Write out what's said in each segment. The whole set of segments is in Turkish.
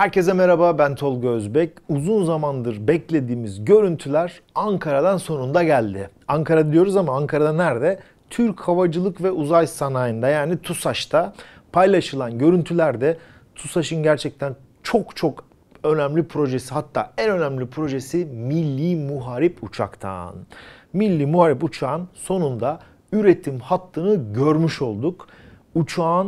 Herkese merhaba, ben Tolga Özbek. Uzun zamandır beklediğimiz görüntüler Ankara'dan sonunda geldi. Ankara diyoruz ama Ankara'da nerede? Türk Havacılık ve Uzay Sanayi'nde, yani TUSAŞ'ta paylaşılan görüntülerde TUSAŞ'ın gerçekten çok önemli projesi, hatta en önemli projesi Milli Muharip Uçak'tan. Milli Muharip Uçağın sonunda üretim hattını görmüş olduk. Uçağın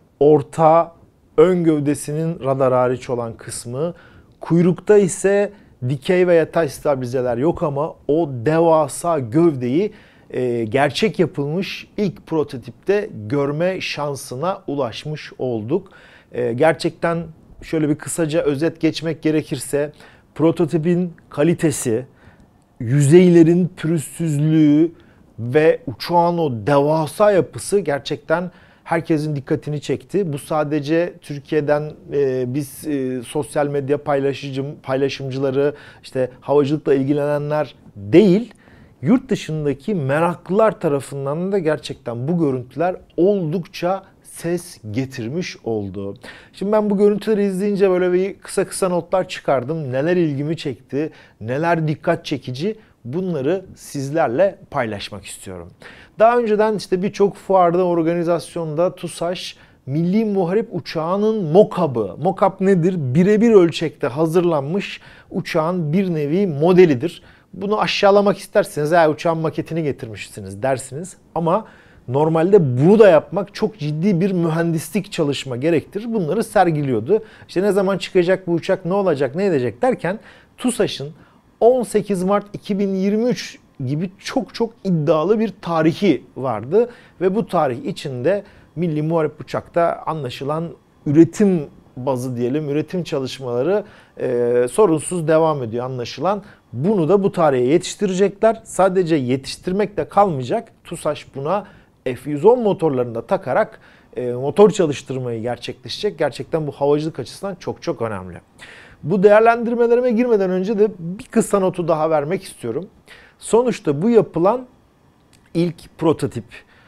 orta ön gövdesinin radar hariç olan kısmı, kuyrukta ise dikey ve yatay stabilizeler yok ama o devasa gövdeyi gerçek yapılmış ilk prototipte görme şansına ulaşmış olduk. Gerçekten şöyle bir kısaca özet geçmek gerekirse prototipin kalitesi, yüzeylerin pürüzsüzlüğü ve uçağın o devasa yapısı gerçekten herkesin dikkatini çekti. Bu sadece Türkiye'den biz sosyal medya paylaşımcıları, işte havacılıkla ilgilenenler değil, yurt dışındaki meraklılar tarafından da gerçekten bu görüntüler oldukça ses getirmiş oldu. Şimdi ben bu görüntüleri izleyince böyle bir kısa notlar çıkardım. Neler ilgimi çekti, neler dikkat çekici, bunları sizlerle paylaşmak istiyorum. Daha önceden işte birçok fuarda, organizasyonda TUSAŞ Milli Muharip Uçağı'nın mock-up'ı. Mock-up nedir? Birebir ölçekte hazırlanmış uçağın bir nevi modelidir. Bunu aşağılamak isterseniz uçağın maketini getirmişsiniz dersiniz. Ama normalde bunu da yapmak çok ciddi bir mühendislik çalışma gerektirir. Bunları sergiliyordu. İşte ne zaman çıkacak bu uçak, ne olacak, ne edecek derken TUSAŞ'ın 18 Mart 2023 gibi çok iddialı bir tarihi vardı. Ve bu tarih içinde Milli Muharip Uçak'ta anlaşılan üretim bazı diyelim, üretim çalışmaları sorunsuz devam ediyor anlaşılan. Bunu da bu tarihe yetiştirecekler. Sadece yetiştirmekle kalmayacak. TUSAŞ buna F-110 motorlarını da takarak motor çalıştırmayı gerçekleşecek. Gerçekten bu havacılık açısından çok önemli. Bu değerlendirmelerime girmeden önce de bir kısa notu daha vermek istiyorum. Sonuçta bu yapılan ilk prototip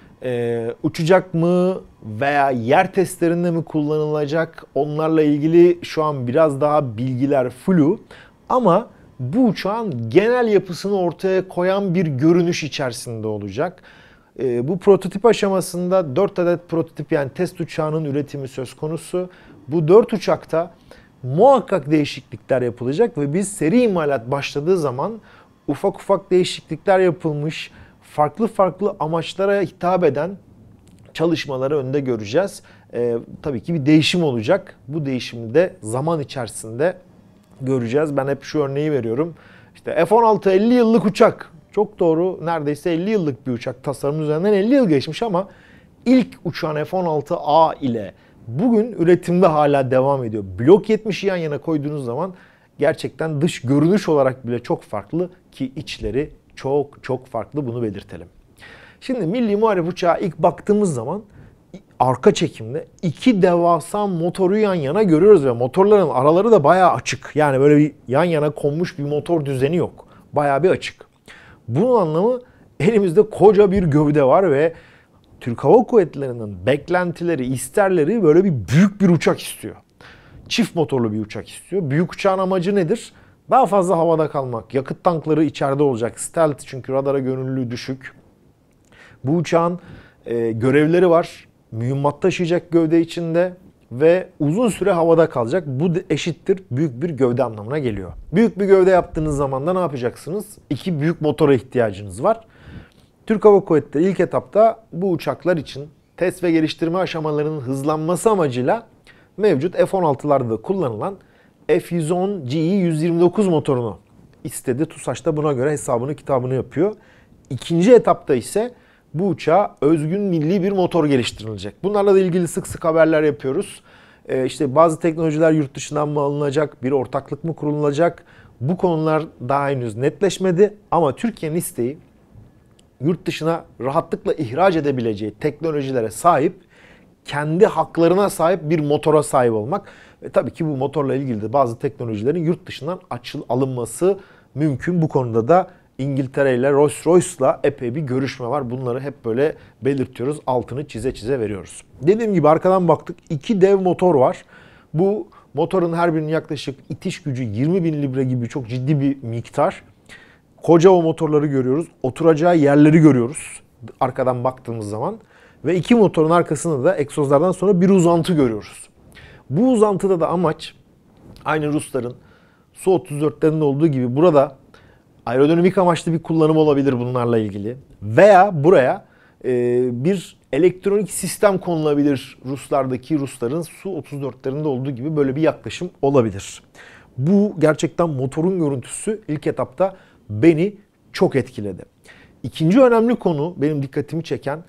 uçacak mı veya yer testlerinde mi kullanılacak, onlarla ilgili şu an biraz daha bilgiler flu. Ama bu uçağın genel yapısını ortaya koyan bir görünüş içerisinde olacak. Bu prototip aşamasında 4 adet prototip, yani test uçağının üretimi söz konusu. Bu 4 uçakta muhakkak değişiklikler yapılacak ve biz seri imalat başladığı zaman ufak değişiklikler yapılmış, farklı amaçlara hitap eden çalışmaları önde göreceğiz. Tabii ki bir değişim olacak. Bu değişimi de zaman içerisinde göreceğiz. Ben hep şu örneği veriyorum. İşte F-16 50 yıllık uçak. Çok doğru. Neredeyse 50 yıllık bir uçak. Tasarım üzerinden 50 yıl geçmiş ama ilk uçağın F-16A ile bugün üretimde hala devam ediyor. Blok 70'i yan yana koyduğunuz zaman gerçekten dış görünüş olarak bile çok farklı ki içleri çok farklı, bunu belirtelim. Şimdi Milli Muharip Uçağı ilk baktığımız zaman arka çekimde iki devasa motoru yan yana görüyoruz ve motorların araları da bayağı açık. Yani böyle bir yan yana konmuş bir motor düzeni yok. Bayağı bir açık. Bunun anlamı elimizde koca bir gövde var ve Türk Hava Kuvvetleri'nin beklentileri, isterleri böyle bir büyük bir uçak istiyor. Çift motorlu bir uçak istiyor. Büyük uçağın amacı nedir? Daha fazla havada kalmak. Yakıt tankları içeride olacak. Stealth, çünkü radara gönüllülüğü düşük. Bu uçağın görevleri var. Mühimmat taşıyacak gövde içinde ve uzun süre havada kalacak. Bu eşittir büyük bir gövde anlamına geliyor. Büyük bir gövde yaptığınız zaman da ne yapacaksınız? İki büyük motora ihtiyacınız var. Türk Hava Kuvvetleri ilk etapta bu uçaklar için test ve geliştirme aşamalarının hızlanması amacıyla mevcut F-16'larda da kullanılan F-110 GE-129 motorunu istedi. TUSAŞ da buna göre hesabını kitabını yapıyor. İkinci etapta ise bu uçağa özgün milli bir motor geliştirilecek. Bunlarla da ilgili sık haberler yapıyoruz. İşte bazı teknolojiler yurt dışından mı alınacak, bir ortaklık mı kurulacak? Bu konular daha henüz netleşmedi ama Türkiye'nin isteği yurt dışına rahatlıkla ihraç edebileceği teknolojilere sahip, kendi haklarına sahip bir motora sahip olmak. Ve tabii ki bu motorla ilgili de bazı teknolojilerin yurt dışından alınması mümkün. Bu konuda da İngiltere ile Rolls-Royce'la epey bir görüşme var. Bunları hep böyle belirtiyoruz. Altını çize veriyoruz. Dediğim gibi arkadan baktık. 2 dev motor var. Bu Motorun her birinin yaklaşık itiş gücü 20 bin libre gibi çok ciddi bir miktar. Koca o motorları görüyoruz. Oturacağı yerleri görüyoruz arkadan baktığımız zaman. Ve iki motorun arkasında da egzozlardan sonra bir uzantı görüyoruz. Bu uzantıda da amaç aynı Rusların Su-34'lerinde olduğu gibi burada aerodinamik amaçlı bir kullanım olabilir bunlarla ilgili. Veya buraya bir elektronik sistem konulabilir Rusların Su-34'lerinde olduğu gibi böyle bir yaklaşım olabilir. Bu gerçekten motorun görüntüsü ilk etapta beni çok etkiledi. İkinci önemli konu benim dikkatimi çeken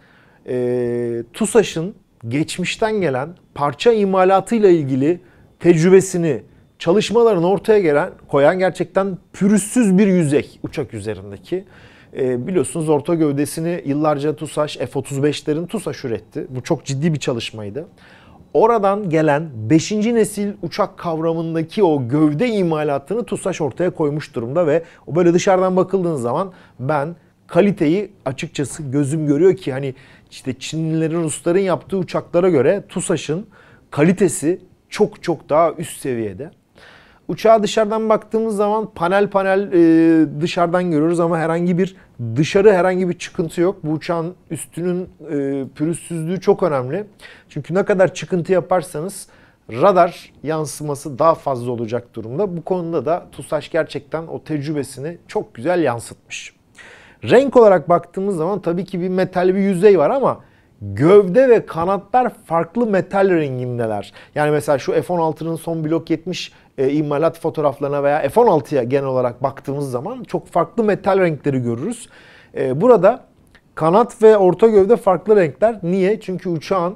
TUSAŞ'ın geçmişten gelen parça imalatıyla ilgili tecrübesini, çalışmalarını ortaya koyan gerçekten pürüzsüz bir yüzey uçak üzerindeki. Biliyorsunuz orta gövdesini yıllarca TUSAŞ, F-35'lerin TUSAŞ üretti. Bu çok ciddi bir çalışmaydı. Oradan gelen 5. nesil uçak kavramındaki o gövde imalatını TUSAŞ ortaya koymuş durumda ve o böyle dışarıdan bakıldığınız zaman ben kaliteyi açıkçası gözüm görüyor ki hani işte Çinlilerin, Rusların yaptığı uçaklara göre TUSAŞ'ın kalitesi çok çok daha üst seviyede. Uçağa dışarıdan baktığımız zaman panel dışarıdan görüyoruz ama herhangi bir çıkıntı yok. Bu uçağın üstünün pürüzsüzlüğü çok önemli. Çünkü ne kadar çıkıntı yaparsanız radar yansıması daha fazla olacak durumda. Bu konuda da TUSAŞ gerçekten o tecrübesini çok güzel yansıtmış. Renk olarak baktığımız zaman tabii ki bir metal bir yüzey var ama gövde ve kanatlar farklı metal rengindeler. Yani mesela şu F-16'nın son blok 70 imalat fotoğraflarına veya F-16'ya genel olarak baktığımız zaman çok farklı metal renkleri görürüz. Burada kanat ve orta gövde farklı renkler. Niye? Çünkü uçağın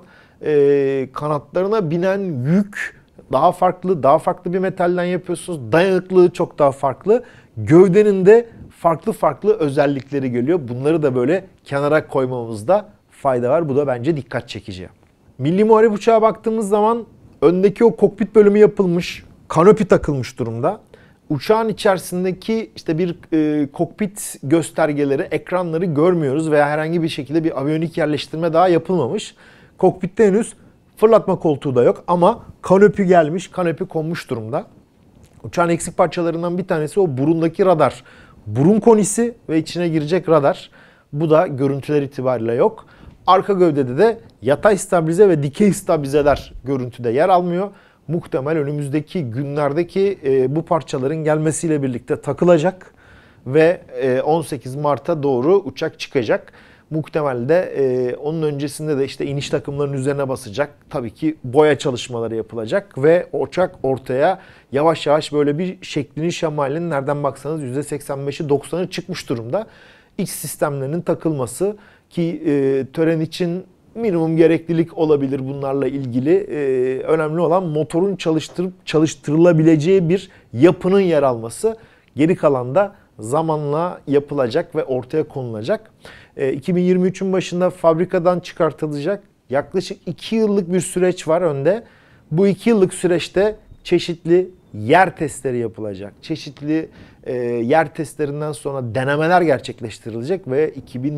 kanatlarına binen yük daha farklı bir metalden yapıyorsunuz. Dayanıklılığı çok daha farklı. Gövdenin de farklı özellikleri geliyor. Bunları da böyle kenara koymamızda fayda var. Bu da bence dikkat çekici. Milli Muharip uçağa baktığımız zaman öndeki o kokpit bölümü yapılmış, kanopi takılmış durumda. Uçağın içerisindeki işte bir kokpit göstergeleri, ekranları görmüyoruz veya herhangi bir şekilde bir aviyonik yerleştirme daha yapılmamış. Kokpitte henüz fırlatma koltuğu da yok ama kanopi gelmiş, kanopi konmuş durumda. Uçağın eksik parçalarından bir tanesi o burundaki radar. Burun konisi ve içine girecek radar. Bu da görüntüler itibariyle yok. Arka gövdede de yatay stabilize ve dikey stabilizeler görüntüde yer almıyor. Muhtemel önümüzdeki günlerdeki bu parçaların gelmesiyle birlikte takılacak ve 18 Mart'a doğru uçak çıkacak. Muhtemelde onun öncesinde de işte iniş takımlarının üzerine basacak. Tabii ki boya çalışmaları yapılacak ve uçak ortaya yavaş yavaş böyle bir şeklini şemalinin nereden baksanız %85'i 90'ı çıkmış durumda. İç sistemlerinin takılması ki tören için minimum gereklilik olabilir bunlarla ilgili. Önemli olan motorun çalıştırılabileceği bir yapının yer alması. Geri kalan da zamanla yapılacak ve ortaya konulacak. 2023'ün başında fabrikadan çıkartılacak. Yaklaşık 2 yıllık bir süreç var önde. Bu 2 yıllık süreçte çeşitli yer testleri yapılacak. Çeşitli yer testlerinden sonra denemeler gerçekleştirilecek ve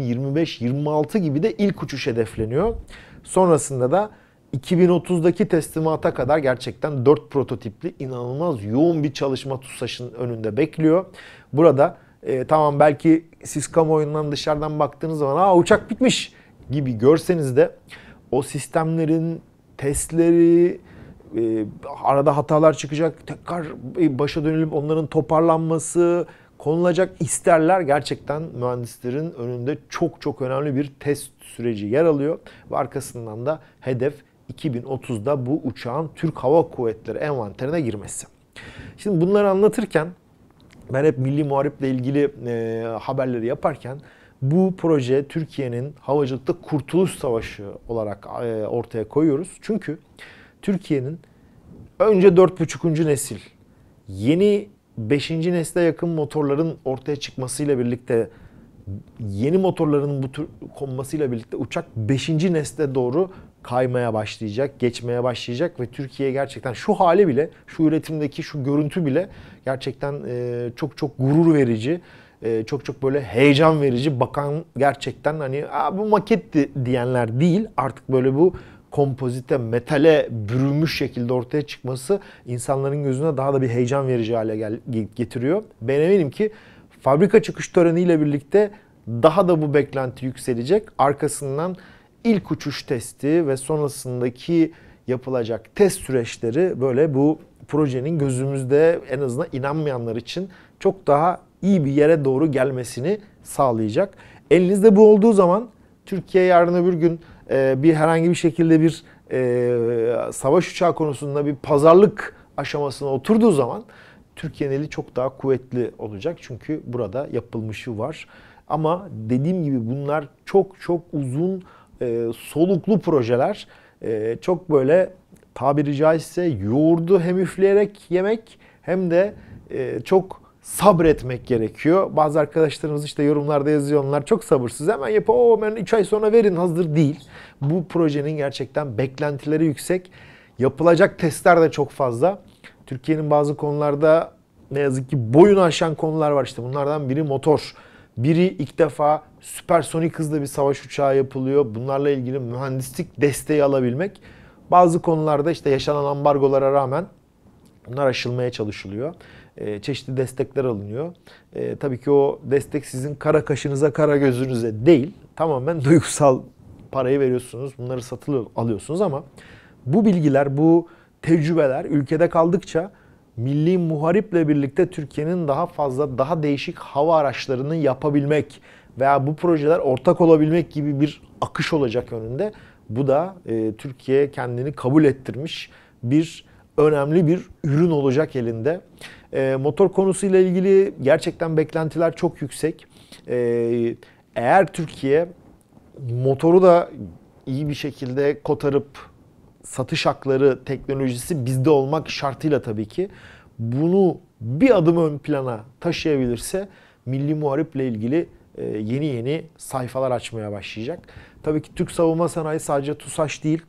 2025-26 gibi de ilk uçuş hedefleniyor. Sonrasında da 2030'daki teslimata kadar gerçekten 4 prototipli inanılmaz yoğun bir çalışma TUSAŞ'ın önünde bekliyor. Burada tamam belki siz kamuoyundan dışarıdan baktığınız zaman uçak bitmiş gibi görseniz de o sistemlerin testleri, arada hatalar çıkacak, tekrar başa dönülüp onların toparlanması, konulacak isterler gerçekten mühendislerin önünde çok önemli bir test süreci yer alıyor. Ve arkasından da hedef 2030'da bu uçağın Türk Hava Kuvvetleri envanterine girmesi. Şimdi bunları anlatırken ben hep Milli Muharip'le ilgili haberleri yaparken bu proje Türkiye'nin havacılıkta Kurtuluş Savaşı olarak ortaya koyuyoruz. Çünkü Türkiye'nin önce 4.5. nesil, yeni 5. nesle yakın motorların ortaya çıkmasıyla birlikte, yeni motorların bu tür konmasıyla birlikte uçak 5. nesle doğru kaymaya başlayacak, geçmeye başlayacak ve Türkiye gerçekten şu hali bile, şu üretimdeki şu görüntü bile gerçekten çok gurur verici, çok böyle heyecan verici. Bakan gerçekten hani bu maketti diyenler değil, artık böyle bu kompozite, metale bürünmüş şekilde ortaya çıkması insanların gözüne daha da bir heyecan verici hale getiriyor. Ben eminim ki fabrika çıkış töreniyle birlikte daha da bu beklenti yükselecek. Arkasından ilk uçuş testi ve sonrasındaki yapılacak test süreçleri böyle bu projenin gözümüzde en azından inanmayanlar için çok daha iyi bir yere doğru gelmesini sağlayacak. Elinizde bu olduğu zaman Türkiye yarın öbür gün bir herhangi bir şekilde bir savaş uçağı konusunda bir pazarlık aşamasına oturduğu zaman Türkiye'nin eli çok daha kuvvetli olacak. Çünkü burada yapılmışı var. Ama dediğim gibi bunlar çok çok uzun soluklu projeler. Çok böyle tabiri caizse yoğurdu hem üfleyerek yemek hem de çok sabretmek gerekiyor. Bazı arkadaşlarımız işte yorumlarda yazıyorlar, çok sabırsız, hemen yapın, hemen 3 ay sonra verin, hazır değil. Bu projenin gerçekten beklentileri yüksek. Yapılacak testler de çok fazla. Türkiye'nin bazı konularda ne yazık ki boyunu aşan konular var. İşte bunlardan biri motor. Biri ilk defa süpersonik hızlı bir savaş uçağı yapılıyor. Bunlarla ilgili mühendislik desteği alabilmek. Bazı konularda işte yaşanan ambargolara rağmen bunlar aşılmaya çalışılıyor. Çeşitli destekler alınıyor. Tabii ki o destek sizin kara kaşınıza, kara gözünüze değil. Tamamen duygusal, parayı veriyorsunuz. Bunları satın alıyorsunuz ama bu bilgiler, bu tecrübeler ülkede kaldıkça Milli Muharip'le birlikte Türkiye'nin daha fazla, daha değişik hava araçlarını yapabilmek veya bu projeler ortak olabilmek gibi bir akış olacak önünde. Bu da Türkiye kendini kabul ettirmiş önemli bir ürün olacak elinde. Motor konusuyla ilgili gerçekten beklentiler çok yüksek. Eğer Türkiye motoru da iyi bir şekilde kotarıp satış hakları, teknolojisi bizde olmak şartıyla tabii ki bunu bir adım ön plana taşıyabilirse Milli Muharip'le ilgili yeni yeni sayfalar açmaya başlayacak. Tabii ki Türk savunma sanayi sadece TUSAŞ değil.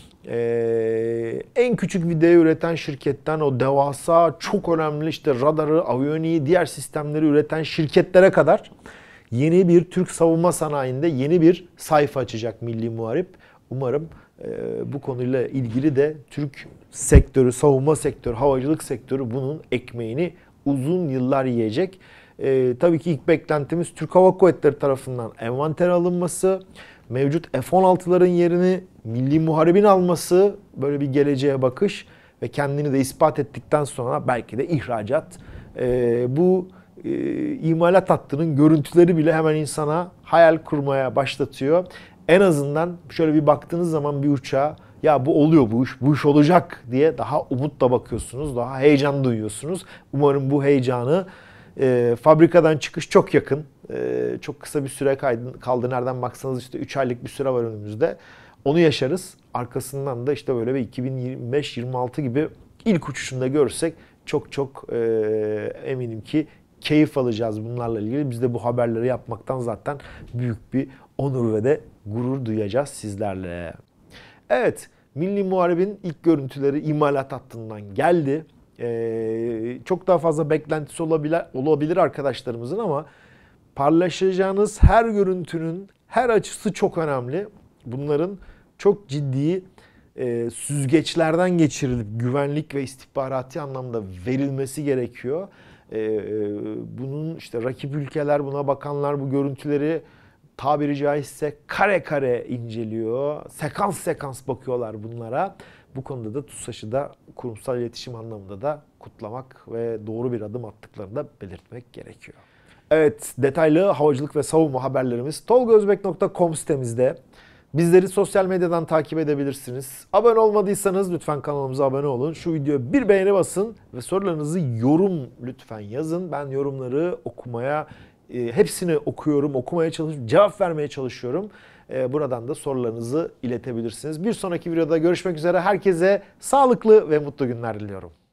En küçük video üreten şirketten o devasa, çok önemli işte radarı, aviyoniği, diğer sistemleri üreten şirketlere kadar yeni bir Türk savunma sanayinde yeni bir sayfa açacak Milli Muharip. Umarım bu konuyla ilgili de Türk sektörü, savunma sektörü, havacılık sektörü bunun ekmeğini uzun yıllar yiyecek. Tabii ki ilk beklentimiz Türk Hava Kuvvetleri tarafından envanter alınması, mevcut F-16'ların yerini Milli Muharip'in alması, böyle bir geleceğe bakış ve kendini de ispat ettikten sonra belki de ihracat. Bu imalat hattının görüntüleri bile hemen insana hayal kurmaya başlatıyor. En azından şöyle bir baktığınız zaman bir uçağa, ya bu oluyor, bu iş olacak diye daha umutla bakıyorsunuz, daha heyecan duyuyorsunuz. Umarım bu heyecanı fabrikadan çıkış çok yakın, çok kısa bir süre kaldı. Nereden baksanız işte 3 aylık bir süre var önümüzde. Onu yaşarız. Arkasından da işte böyle bir 2025-26 gibi ilk uçuşunda görürsek çok çok eminim ki keyif alacağız bunlarla ilgili. Biz de bu haberleri yapmaktan zaten büyük bir onur ve de gurur duyacağız sizlerle. Evet, Milli Muharip'in ilk görüntüleri imalat hattından geldi. Çok daha fazla beklentisi olabilir arkadaşlarımızın ama paylaşacağınız her görüntünün her açısı çok önemli. Bunların çok ciddi süzgeçlerden geçirilip güvenlik ve istihbarati anlamda verilmesi gerekiyor. Bunun işte rakip ülkeler, buna bakanlar bu görüntüleri tabiri caizse kare kare inceliyor. Sekans sekans bakıyorlar bunlara. Bu konuda da TUSAŞ'ı da kurumsal iletişim anlamında da kutlamak ve doğru bir adım attıklarını da belirtmek gerekiyor. Evet, detaylı havacılık ve savunma haberlerimiz tolgozbek.com sitemizde. Bizleri sosyal medyadan takip edebilirsiniz. Abone olmadıysanız lütfen kanalımıza abone olun. Şu videoya bir beğeni basın ve sorularınızı yorum lütfen yazın. Ben yorumları okumaya, hepsini okuyorum, okumaya çalışıyorum, cevap vermeye çalışıyorum. Buradan da sorularınızı iletebilirsiniz. Bir sonraki videoda görüşmek üzere. Herkese sağlıklı ve mutlu günler diliyorum.